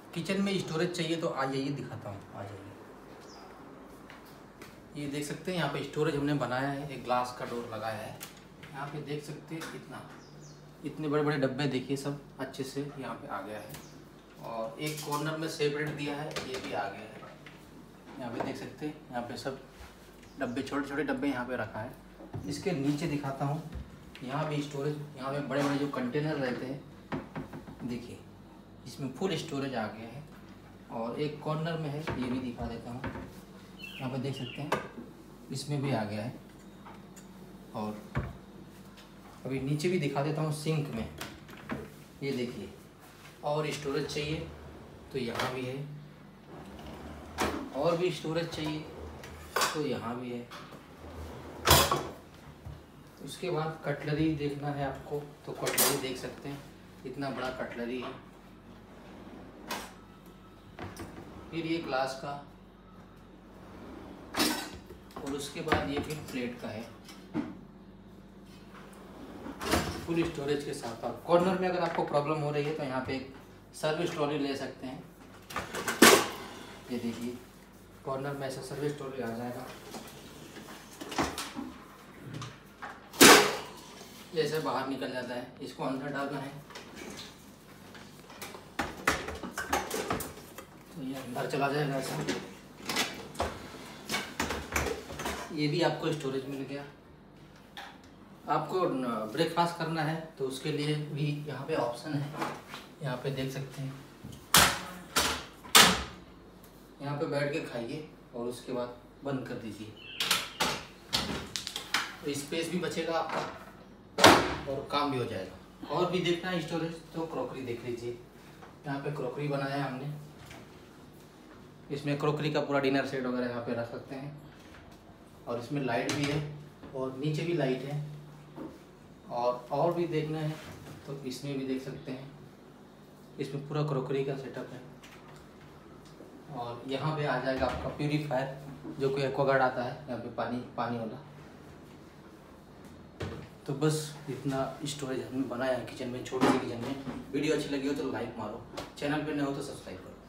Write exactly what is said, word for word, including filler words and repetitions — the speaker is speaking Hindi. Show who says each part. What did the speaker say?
Speaker 1: किचन में स्टोरेज चाहिए तो आ जाइए, दिखाता हूँ, आ जाइए। ये देख सकते हैं यहाँ पे स्टोरेज हमने बनाया है, एक ग्लास का डोर लगाया है। यहाँ पे देख सकते हैं इतना, इतने बड़े बड़े डब्बे देखिए, सब अच्छे से यहाँ पे आ गया है। और एक कॉर्नर में सेपरेट दिया है, ये भी आ गया है। यहाँ पे देख सकते हैं, यहाँ पे सब डब्बे, छोटे छोटे डब्बे यहाँ पे रखा है। इसके नीचे दिखाता हूँ, यहाँ भी स्टोरेज, यहाँ पे बड़े बड़े जो कंटेनर रहते हैं, देखिए इसमें फुल स्टोरेज आ गया है। और एक कॉर्नर में है, ये भी दिखा देता हूँ, यहाँ पे देख सकते हैं इसमें भी आ गया है। और अभी नीचे भी दिखा देता हूँ, सिंक में ये देखिए। और स्टोरेज चाहिए तो यहाँ भी है, और भी स्टोरेज चाहिए तो यहाँ भी है। उसके बाद कटलरी देखना है आपको तो कटलरी देख सकते हैं, इतना बड़ा कटलरी है। फिर ये ग्लास का, और उसके बाद ये फिर प्लेट का है, फुल स्टोरेज के साथ। आप कॉर्नर में अगर आपको प्रॉब्लम हो रही है तो यहाँ पे एक सर्विस ट्रॉली ले सकते हैं। ये देखिए कॉर्नर में ऐसा सर्विस ट्रॉली आ जाएगा, जैसे बाहर निकल जाता है, इसको अंदर डालना है तो ये अंदर चला जाएगा ऐसा। ये भी आपको स्टोरेज मिल गया। आपको ब्रेकफास्ट करना है तो उसके लिए भी यहाँ पे ऑप्शन है, यहाँ पे देख सकते हैं। यहाँ पे बैठ के खाइए और उसके बाद बंद कर दीजिए, तो स्पेस भी बचेगा आपका और काम भी हो जाएगा। और भी देखना है स्टोरेज तो क्रॉकरी देख लीजिए, यहाँ पे क्रॉकरी बनाया है हमने। इसमें क्रॉकरी का पूरा डिनर सेट वगैरह यहाँ पे रख सकते हैं। और इसमें लाइट भी है और नीचे भी लाइट है। और और भी देखना है तो इसमें भी देख सकते हैं, इसमें पूरा क्रॉकरी का सेटअप है। और यहाँ पे आ जाएगा आपका प्यूरीफायर, जो कि एक्वागार्ड आता है यहाँ पे, पानी पानी वाला। तो बस इतना स्टोरेज हमने बनाया है किचन में, छोटी सी किचन में। वीडियो अच्छी लगी हो तो लाइक मारो, चैनल पे नए हो तो सब्सक्राइब करो।